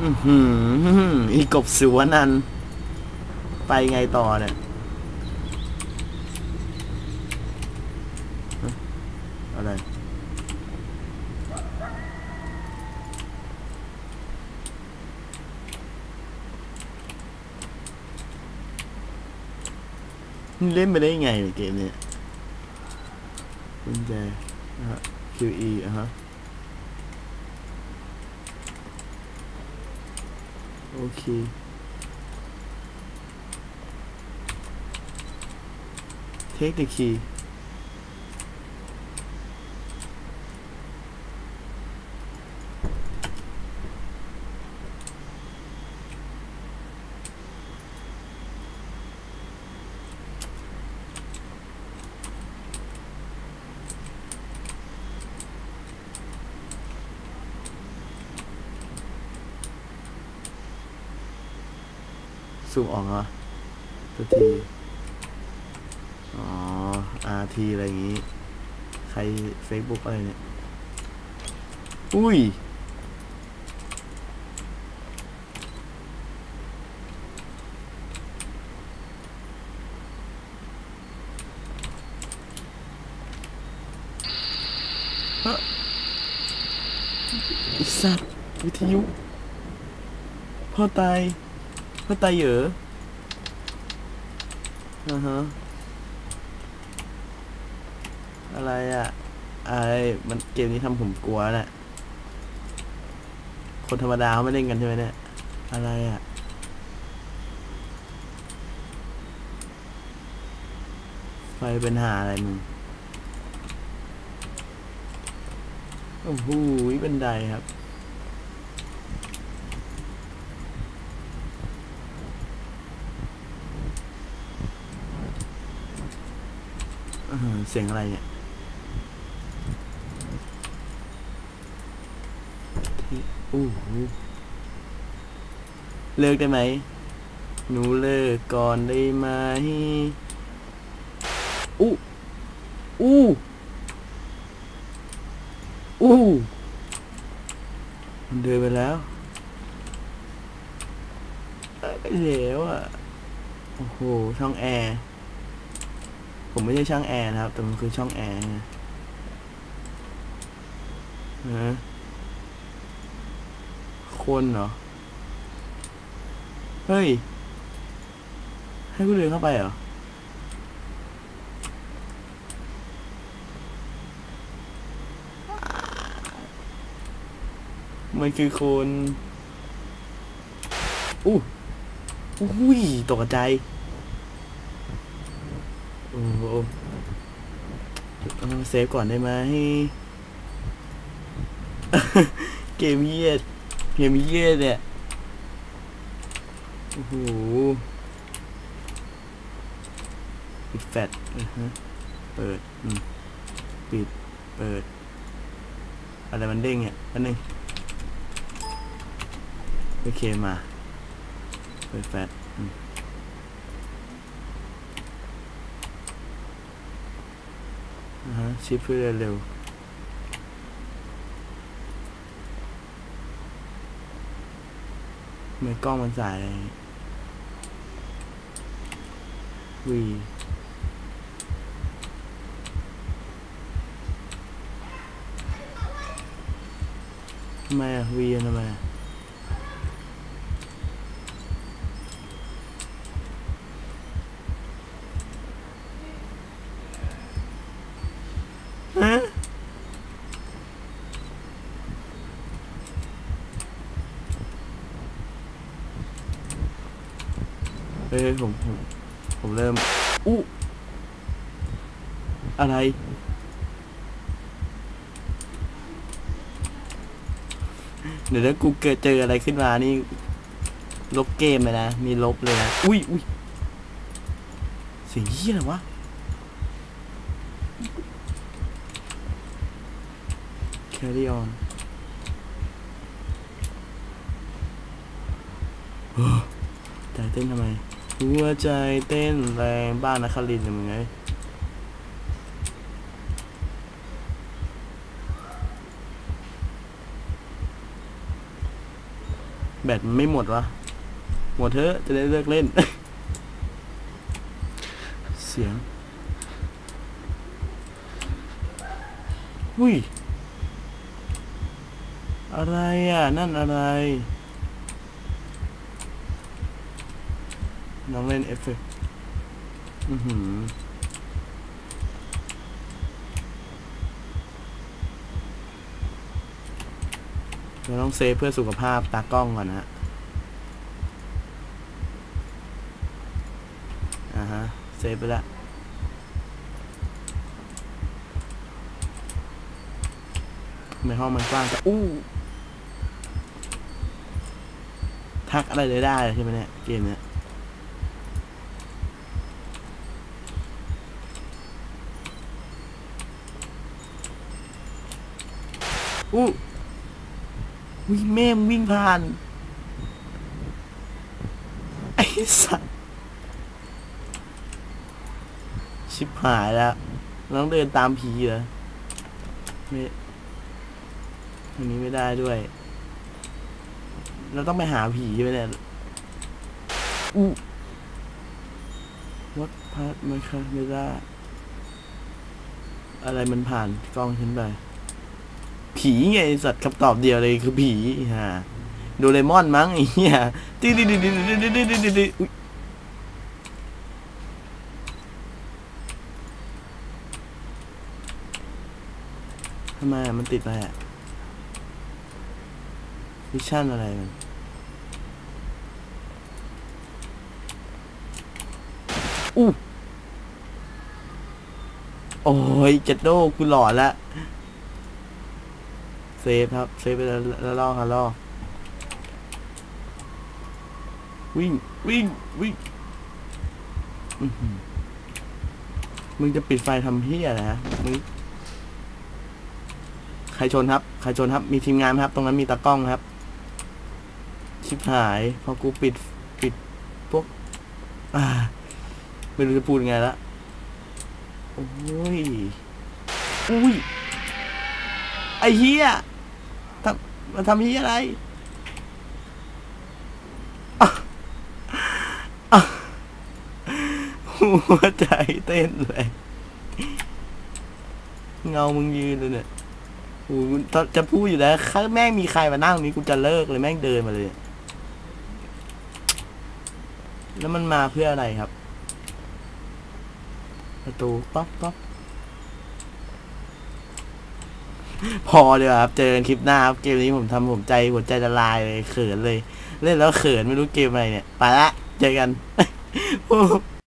อีกบสิวนันไปไงต่อเนี่ยอะไรเล่นไปได้ยังไงเกมนี้กุญแจQE ฮะโอเคTake the key ซูมออกเหรอตัวทีอ๋อ RT อะไรอย่างงี้ใคร Facebook อะไรเนี่ยอุ้ยไอ้สัตว์วิทยุพ่อตายเหรอฮะอะไรอ่ะมันเกมนี้ทำผมกลัวแหละคนธรรมดาเขาไม่เล่นกันใช่ไหมเนี่ยอะไรอ่ะไฟเป็นหาอะไรมึงโอ้โหบันไดครับเสียงอะไรเนี่ยเลิกได้ไหมหนูเลิกก่อนได้ไหมมันเดินไปแล้วไปแล้วอ่ะโอ้โหช่องแอร์ผมไม่ใช่ช่างแอร์นะครับแต่มันคือช่องแอร์นะคนเหรอเฮ้ยให้กูเดินเข้าไปเหรอมันคือคนอุ้ยตกใจโอ้โหเซฟก่อนได้ไหมเกมเยียดเนี่ยโอ้โหปิดแฟลชเปิดปิดเปิดอะไรมันเด้งเนี่ยอันนึงโอเคมาเปิดแฟลชชิปเพื่อเร็วเมื่อกล้องมันสายวีทำไมอะวีทำไมผมเริ่มอะไรเดี๋ยวถ้ากูเกิดเจออะไรขึ้นมานี่ลบเกมเลยนะมีลบเลยนะอุ้ยเสียงเหี้ยอะไรวะcarry on ใจเต้นทำไมหัวใจเต้นแรงบ้านนครินทร์มึงไงแบตมันไม่หมดวะหมดเถอะจะได้เลิกเล่น เสียงหุ้ยอะไรอ่ะนั่นอะไรน้องเล่นเอฟเฟกต์เราต้องเซฟเพื่อสุขภาพตากล้องก่อนนะฮะเซฟไปละในห้องมันกว้างแต่ทักอะไรเลยได้ใช่ไหมเนี่ยเกมเนี้ยวิ่งแม่วิ่งผ่านไอ้สัสชิบหายแล้วต้องเดินตามผีเหรอไม่อันนี้ไม่ได้ด้วยเราต้องไปหาผีใช่ไหมเนี่ยวัดพัดไม่ค่ะไม่ได้อะไรมันผ่านกล้องฉันไปผีไงสัตว์คำตอบเดียวเลยคือผีฮะโดเรมอนมั้งไอ้เหี้ยดิทำไมมันติดอะไรอะมิชชั่นอะไรมันโอ้ยจัดโดกูหลอนละเซฟครับเซฟไปแล้วล่อครับล่อวิ่งมึงจะปิดไฟทำเหี้ยอะไรฮะมึงใครชนครับมีทีมงานครับตรงนั้นมีตากล้องครับชิบหายพอกูปิดพวกไม่รู้จะพูดไงละโอ้ยไอ้เหี้ยมาทำเหี้ยอะไรหัวใจเต้นเลยเงามึงยืนเลยเนี่ยโอ้จะพูดอยู่แล้วถ้าแม่งมีใครมานั่งนี้กูจะเลิกเลยแม่งเดินมาเลยแล้วมันมาเพื่ออะไรครับประตูป๊อปพอเลยครับเจอกันคลิปหน้าครับเกมนี้ผมทำหัวใจละลายเลยเขินเลยเล่นแล้วเขินไม่รู้เกมอะไรเนี่ยไปละเจอกัน